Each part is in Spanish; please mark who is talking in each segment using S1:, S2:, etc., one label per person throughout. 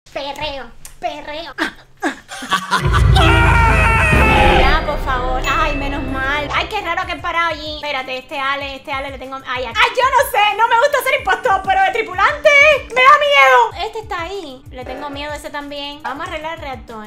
S1: Perreo, perreo. Ya, por favor. Ay, menos mal. Ay, qué raro que he parado allí. Espérate, este Ale le tengo... Ay, yo no sé, no me gusta ser impostor, pero de tripulante me da miedo. Este está ahí. Le tengo miedo a ese también. Vamos a arreglar el reactor.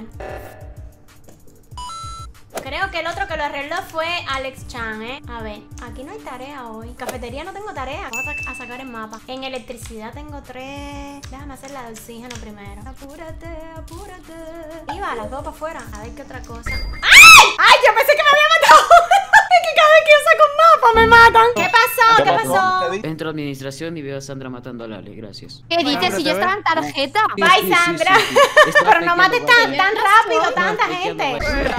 S1: Creo que el otro que lo arregló fue Alex Chan, ¿eh? A ver, aquí no hay tarea hoy. Cafetería no tengo tarea. Vamos a sacar el mapa. En electricidad tengo 3. Déjame hacer la de oxígeno primero. Apúrate, apúrate. Iba, las dos para afuera. A ver qué otra cosa. ¡Ay! ¡Ay! Yo pensé que me había matado. Es que cada vez que yo saco un mapa me matan. ¿Qué pasó? ¿Qué pasó?
S2: Entro a administración y veo a Sandra matando a Lali. Gracias.
S3: ¿Qué dices? Si yo estaba en tarjeta.
S1: Bye, Sandra. Pero no mates tan rápido tanta gente.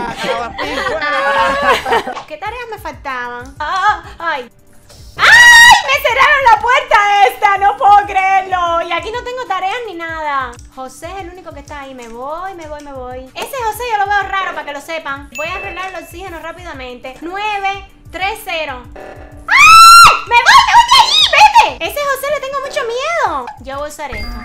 S1: ¿Qué tareas me faltaban? ¡Ay! ¡Ay! ¡Me cerraron la puerta esta! ¡No puedo creerlo! Y aquí no tengo tareas ni nada. José es el único que está ahí. Me voy. Ese José yo lo veo raro, para que lo sepan. Voy a arreglar el oxígeno rápidamente. 9, 3, 0. ¡Ay! ¡Me voy de ahí! ¡Vete! Ese José le tengo mucho miedo. Yo voy a usar esto.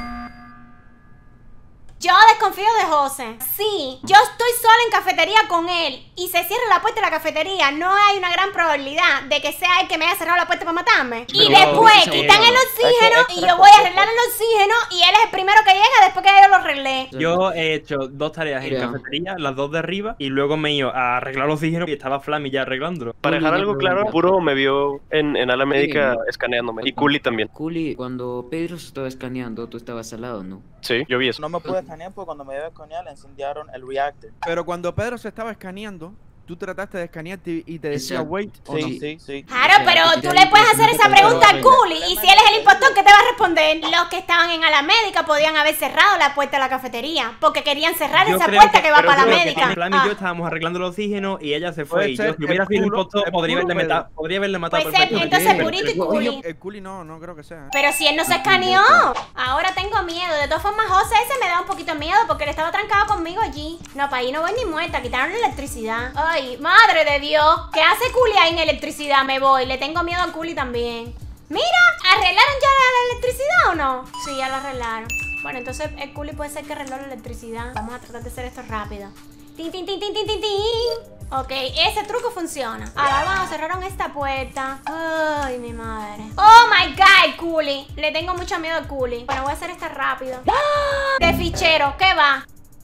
S1: Yo desconfío de José. Sí, yo estoy sola en cafetería con él y se cierra la puerta de la cafetería. No hay una gran probabilidad de que sea él que me haya cerrado la puerta para matarme. Y después quitan el oxígeno y yo voy a arreglar el oxígeno y él es el primero que llega después que yo lo arreglé.
S4: Yo he hecho 2 tareas en cafetería, las 2 de arriba, y luego me he ido a arreglar el oxígeno y estaba Flammy ya arreglándolo.
S5: Para dejar algo claro, Puro me vio en ala médica escaneándome. Y Culi también.
S2: Culi, cuando Pedro se estaba escaneando, tú estabas al lado, ¿no?
S5: Sí, yo vi eso.
S6: No me pude escanear porque cuando me iba a escanear le incendiaron el reactor.
S7: Pero cuando Pedro se estaba escaneando, tú trataste de escanearte y te decía wait.
S6: Sí.
S1: Claro, pero tú le puedes hacer esa pregunta a Culi y si él es el impostor, ¿qué te va a responder? Los que estaban en ala médica podían haber cerrado la puerta de la cafetería porque querían cerrar esa puerta que va para la médica.
S4: Flammy y yo estábamos arreglando el oxígeno y ella se fue. Y yo, si hubiera sido el impostor, podría haberle matado.
S1: Pues entonces Purito y Culi.
S7: El Culi no creo que sea.
S1: Pero si él no se escaneó. Ahora tengo miedo. De todas formas, José ese me da un poquito de miedo porque él estaba trancado conmigo allí. No, para ahí no voy ni muerta. Quitaron la electricidad. Ay, madre de Dios. ¿Qué hace Culi ahí en electricidad? Me voy. Le tengo miedo a Culi también. Mira, ¿arreglaron ya la electricidad o no? Sí, ya la arreglaron. Bueno, entonces el Culi puede ser que arregló la electricidad. Vamos a tratar de hacer esto rápido. Tin, tin, tin, tin, tin, tin, tin. Ok, ese truco funciona. Ahora vamos, cerraron esta puerta. Ay, mi madre. Oh my god, Culi. Le tengo mucho miedo a Culi. Bueno, voy a hacer esta rápido. De fichero, ¿qué va?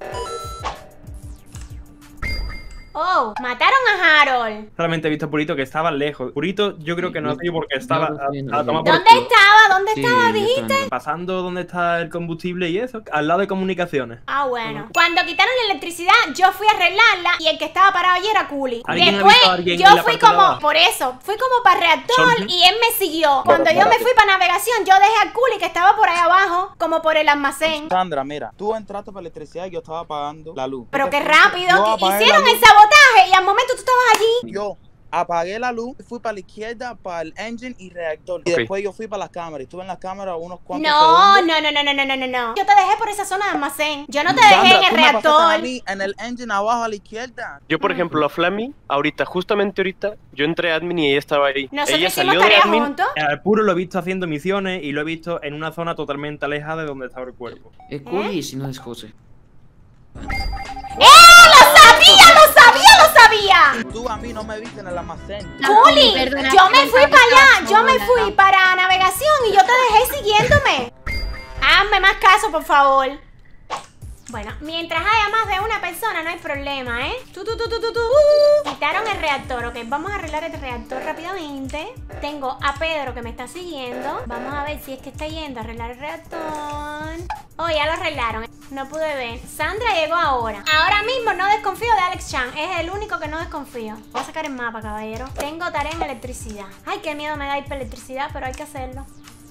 S1: Oh, mataron a Harold.
S4: Solamente he visto a Purito que estaba lejos. Purito yo creo que no ha sido porque estaba a tomar por
S1: ¿Dónde
S4: culo.
S1: estaba? ¿Dónde estaba, dijiste?
S4: Pasando donde está el combustible y eso, al lado de comunicaciones.
S1: Ah, bueno. Cuando quitaron la electricidad, yo fui a arreglarla y el que estaba parado allí era Culi.
S4: ¿Alguien
S1: Después,
S4: ha visto a alguien
S1: yo
S4: en la
S1: fui
S4: parte de
S1: como,
S4: abajo?
S1: por eso, fui como para reactor y él me siguió. Cuando yo me fui para navegación, yo dejé a Culi que estaba por ahí abajo, como por el almacén.
S6: Sandra, mira, tú entraste para electricidad y yo estaba apagando la luz.
S1: Pero qué
S6: Yo
S1: rápido,
S6: apagué
S1: hicieron
S6: la
S1: el
S6: luz.
S1: sabotaje y al momento tú estabas allí.
S6: Yo apagué la luz, fui para la izquierda, para el engine y reactor. Y después yo fui para las cámaras. Estuve en las cámaras unos cuantos
S1: No.
S6: segundos.
S1: Yo te dejé por esa zona de almacén. Yo no te
S6: Sandra,
S1: dejé en el
S6: tú me pasaste a
S1: reactor.
S6: mí en el engine abajo a la izquierda.
S5: Yo, por ejemplo, a Flammy, justamente ahorita, yo entré a admin y ella estaba ahí.
S1: Nosotros
S5: Ella
S1: hicimos
S5: salió de
S1: tareas
S5: admin.
S1: juntos.
S4: Al Puro lo he visto haciendo misiones y lo he visto en una zona totalmente alejada de donde estaba el cuerpo.
S2: Culi, si no es José.
S1: ¡Lo sabía!
S6: Tú a mí no me viste en el almacén.
S1: Culi,
S3: Perdona,
S1: yo me fui para allá, yo me
S3: sola.
S1: fui para navegación y yo te dejé siguiéndome. Hazme más caso, por favor. Bueno, mientras haya más de una persona no hay problema, ¿eh? Quitaron el reactor, ok, vamos a arreglar el reactor rápidamente. Tengo a Pedro que me está siguiendo. Vamos a ver si es que está yendo a arreglar el reactor. Oh, ya lo arreglaron, no pude ver. Sandra llegó ahora. Ahora mismo no desconfío de Alex Chan, es el único que no desconfío. Voy a sacar el mapa, caballero. Tengo tarea en electricidad. Ay, qué miedo me da ir para electricidad, pero hay que hacerlo.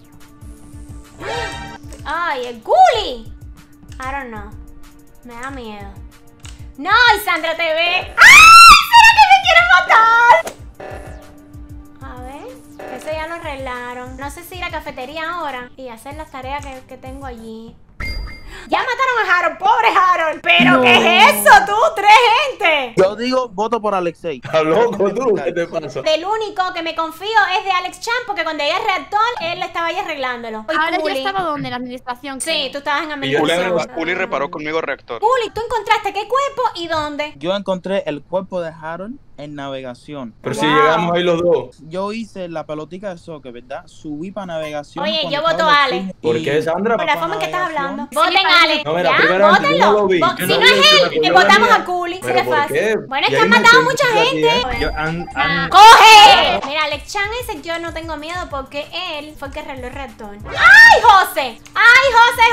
S1: Ay, el Culi. I don't know. Me da miedo. ¡No! ¡Y Sandra te ve! ¡Ay! ¿Será que me quieren matar? A ver. Eso ya lo arreglaron. No sé si ir a la cafetería ahora y hacer las tareas que tengo allí. Ya mataron a Harold, pobre Harold. ¿Pero qué es eso, tú? 3 gente.
S6: Yo digo, voto por Alexei.
S8: ¿Estás loco tú? ¿Qué te pasa?
S1: Del único que me confío es de Alex Chan, porque cuando llegué al reactor, él estaba ahí arreglándolo. Oye,
S3: Ahora yo
S1: Culi.
S3: estaba donde, en la administración.
S1: Sí,
S3: creo.
S1: tú estabas en
S8: Y yo
S1: administración.
S5: Culi reparó conmigo el reactor.
S1: Culi, ¿tú encontraste qué cuerpo y dónde?
S6: Yo encontré el cuerpo de Harold en navegación.
S8: Pero si llegamos ahí los dos.
S6: Yo hice la pelotica de soccer, ¿verdad? Subí para navegación.
S1: Oye,
S6: cuando
S1: yo voto
S6: estaba
S1: a Ale.
S6: Alexei
S8: ¿Por
S6: y-
S8: qué, Sandra?
S1: Por la
S6: pa'
S1: forma en que estás
S6: navegación.
S1: hablando. Voten a Ale.
S8: No, mira,
S1: Ya,
S8: primeramente, yo no lo vi.
S1: Votenlo.
S8: Yo
S1: Si
S8: no
S1: no
S8: lo vi,
S1: es él,
S8: pero
S1: le
S8: yo
S1: votamos
S8: venía-
S1: a Culi. Sí,
S8: ¿Pero
S1: es
S8: por
S1: fácil.
S8: qué?
S1: Bueno, es
S8: Y
S1: que
S8: hay
S1: han matado
S8: mucha
S1: mucha
S8: gente aquí,
S1: gente.
S4: Yo,
S1: ¡Coge! Mira, Alex Chan ese yo no tengo miedo porque él fue el que arregló el reactor. ¡Ay, José! ¡Ay, José!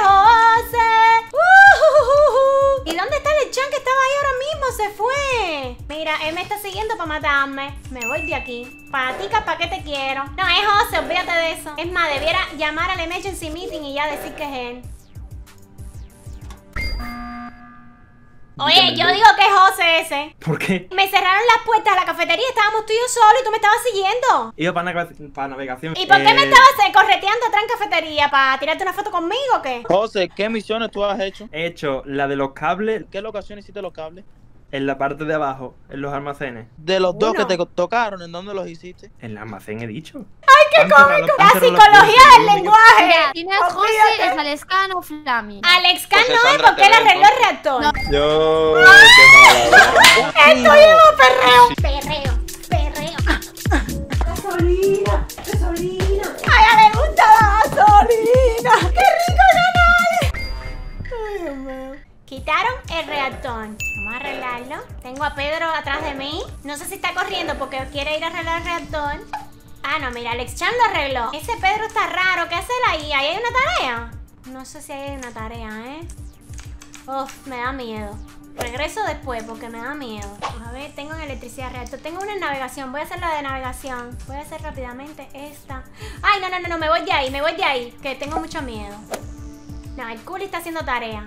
S1: ¿Y dónde está Alex Chan que estaba ahí ahora mismo? Se fue. Mira, él me está siguiendo para matarme. Me voy de aquí. Patica, ¿para qué te quiero? No, es José, olvídate de eso. Es más, debiera llamar al emergency meeting y ya decir que es él. Oye, yo digo que es José ese.
S4: ¿Por qué?
S1: Me cerraron las puertas de la cafetería, estábamos tú y yo solos y tú me estabas siguiendo.
S4: Iba para navegación.
S1: ¿Y por qué me estabas correteando atrás en cafetería? ¿Para tirarte una foto conmigo o qué?
S6: José, ¿qué misiones tú has hecho?
S4: He hecho la de los cables
S6: ¿Qué locación hiciste los cables?
S4: en la parte de abajo, en los almacenes.
S6: De los dos
S1: Uno.
S6: que te tocaron, ¿en dónde los hiciste?
S4: En el almacén he dicho.
S1: ¡Ay, qué cómico! La psicología del lenguaje.
S3: Mira, tienes José,
S1: Olvídate.
S3: es Alescano, Flami.
S1: Alex Khan
S5: José
S1: no es
S5: Sandra,
S1: porque él
S5: te veo,
S1: arregló el reactor.
S8: Yo. Qué mala.
S1: Estoy en perreo. Perreo. Gasolina. Ay, a mí me gusta la gasolina. ¡Qué rico ganar! Ay, Dios mío. Quitaron el reactor. Vamos a arreglarlo. Tengo a Pedro atrás de mí. No sé si está corriendo porque quiere ir a arreglar el reactor. Ah, no, mira, Alex Chan lo arregló. Ese Pedro está raro. ¿Qué hace él ahí? ¿Ahí hay una tarea? No sé si hay una tarea, ¿eh? Uf, me da miedo. Regreso después porque me da miedo. A ver, tengo en electricidad reactor. Tengo una en navegación. Voy a hacer la de navegación. Voy a hacer rápidamente esta. Ay, no. Me voy de ahí. Que tengo mucho miedo. No, el Culi está haciendo tarea.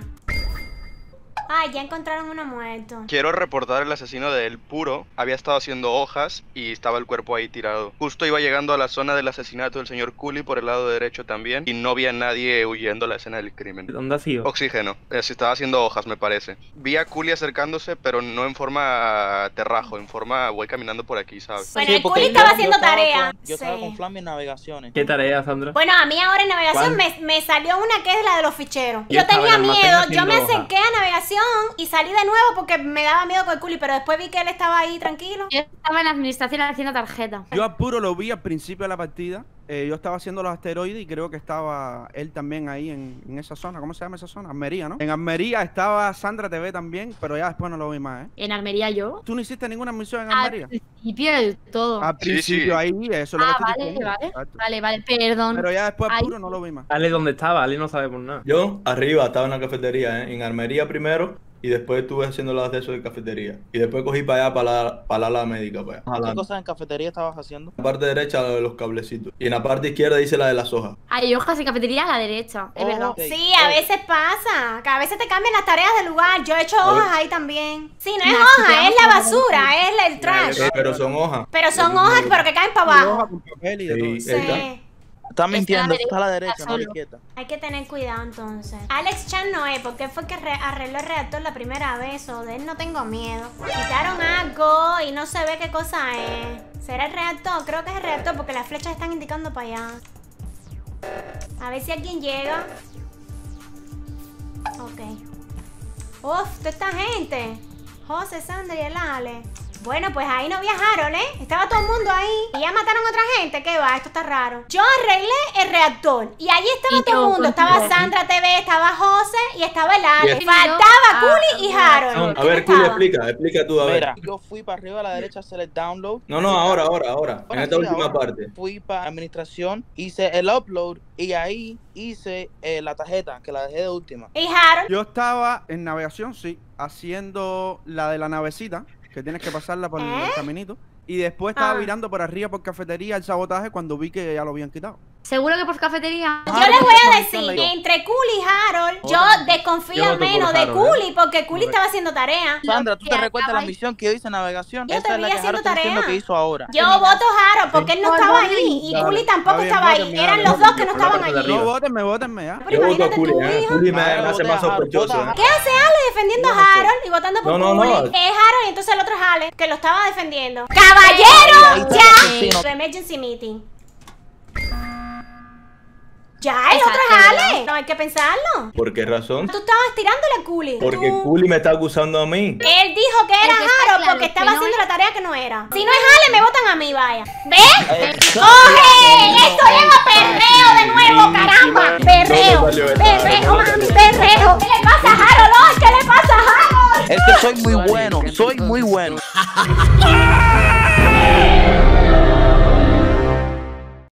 S1: Ay, ya encontraron uno muerto.
S5: Quiero reportar el asesino de El Puro. Había estado haciendo hojas y estaba el cuerpo ahí tirado. Justo iba llegando a la zona del asesinato del señor Culi por el lado derecho también. Y no vi a nadie huyendo a la escena del crimen.
S4: ¿Dónde has ido?
S5: Oxígeno. Se estaba haciendo hojas, me parece. Vi a Culi acercándose, pero no en forma terrajo, en forma voy caminando por aquí, ¿sabes?
S1: Bueno, el
S6: porque
S1: Culi estaba
S6: yo
S1: haciendo
S6: estaba
S1: tarea.
S6: Yo estaba
S1: Sí.
S6: con Flammy en navegaciones.
S4: ¿Qué tarea, Sandra?
S1: Bueno, a mí ahora en navegación
S4: ¿Cuál?
S1: me salió una que es la de los ficheros.
S4: Yo
S1: Yo
S4: estaba
S1: tenía
S4: en el almacén
S1: miedo, yo
S4: haciendo
S1: me
S4: hoja.
S1: acerqué a navegación y salí de nuevo porque me daba miedo con el Culi, pero después vi que él estaba ahí tranquilo.
S3: Yo estaba en la administración haciendo tarjeta.
S7: Yo a Puro lo vi al principio de la partida. Yo estaba haciendo los asteroides y creo que estaba él también ahí en esa zona. ¿Cómo se llama esa zona? Almería, ¿no? En Almería estaba Sandra TV también, pero ya después no lo vi más, ¿eh?
S3: En Almería yo.
S7: ¿Tú no hiciste ninguna misión en
S3: Al
S7: Almería?
S3: principio del todo.
S7: Al
S5: Sí,
S7: principio
S5: sí.
S7: ahí, eso es lo que estoy
S3: Vale,
S7: diciendo.
S3: vale.
S7: Exacto.
S3: Vale, perdón.
S7: Pero ya después
S3: Ay.
S7: Puro no lo vi más.
S4: Ale, ¿dónde estaba? Ale no sabe por nada.
S8: Yo arriba estaba en la cafetería, en Armería primero. Y después estuve haciendo los accesos de cafetería. Y después cogí para allá, para la médica, para allá.
S6: ¿Qué cosas en cafetería estabas haciendo?
S8: En la parte derecha la de los cablecitos. Y en la parte izquierda hice la de las hojas.
S3: Hay hojas y cafetería a la derecha, es
S6: Oh,
S3: verdad.
S6: ok.
S1: Sí, a veces pasa, que a veces te cambian las tareas del lugar. Yo he hecho
S8: A ver.
S1: hojas ahí también. Sí, no es
S3: Nah,
S1: hoja,
S3: si
S1: es
S3: te
S1: la
S3: vamos a
S1: basura, es el trash.
S8: Pero son hojas.
S1: Pero son hojas, pero que caen para
S7: Y hoja
S1: abajo.
S7: con papel y de todo.
S8: Sí.
S1: Sí.
S6: Estás mintiendo,
S3: derecha,
S6: está a la derecha,
S3: está
S6: no a la
S3: solo.
S6: izquierda.
S1: Hay que tener cuidado entonces. Alex Chan no es, porque fue que arregló el reactor la primera vez, o de él no tengo miedo. Quitaron algo y no se ve qué cosa es. ¿Será el reactor? Creo que es el reactor porque las flechas están indicando para allá. A ver si alguien llega. Ok. Uf, toda esta gente. José, Sandra y el Ale. Bueno, pues ahí no viajaron, ¿eh? Estaba todo el mundo ahí. Y ya mataron a otra gente. ¿Qué va? Esto está raro. Yo arreglé el reactor. Y allí estaba
S3: Y
S1: todo el
S3: yo
S1: mundo. Estaba
S3: contigo.
S1: Sandra TV, estaba José y estaba el Ale.
S8: Yes.
S1: Faltaba Culi y Harold.
S8: A
S1: ¿Quién
S8: ver, Culi,
S1: estaba?
S8: explica tú, a ver.
S6: Mira, yo fui para arriba a la derecha a hacer el download.
S8: No, ahora. En
S6: Ahora
S8: esta
S6: sí,
S8: última
S6: ahora.
S8: parte.
S6: Fui para administración, hice el upload y ahí hice la tarjeta, que la dejé de última.
S1: Y Harold.
S7: Yo estaba en navegación, sí, haciendo la de la navecita, que tienes que pasarla por el caminito. Y después estaba
S1: Ah.
S7: virando por arriba por cafetería el sabotaje cuando vi que ya lo habían quitado.
S3: ¿Seguro que por cafetería?
S1: Yo les voy a decir, entre Cooley y Harold, yo desconfío menos de Cooley porque Cooley estaba haciendo tarea.
S6: Sandra, ¿tú te recuerdas la misión que yo hice navegación?
S1: Yo
S6: Esa es la que
S1: haciendo
S6: Harold está diciendo que hizo ahora.
S1: Yo voto Harold porque él no estaba ahí y Cooley tampoco estaba ahí. Eran los dos que no estaban allí.
S7: No, vótenme ya.
S1: Pero imagínate tú, hijo.
S8: Cooley me hace más sospechoso.
S1: ¿Qué hace Ale defendiendo a Harold y votando por Cooley? Es Harold y entonces el otro es Ale que lo estaba defendiendo. ¡Caballero! ¡Ya! Emergency meeting. Ya, el otro es Ale. No hay que pensarlo.
S8: ¿Por qué razón?
S1: Tú estabas tirándole a Cooley.
S8: Porque Cooley me está acusando a mí.
S1: Él dijo que era Harold porque estaba haciendo la tarea que no era. Si no es Ale, me votan a mí, vaya. ¿Ves? ¡Coge! ¡Esto lleva perreo de nuevo, caramba! ¡Perreo! ¡Perreo, mami! ¡Perreo! ¿Qué le pasa a Harold hoy? ¿Qué le pasa a Harold?
S6: Es que soy muy bueno, soy muy bueno.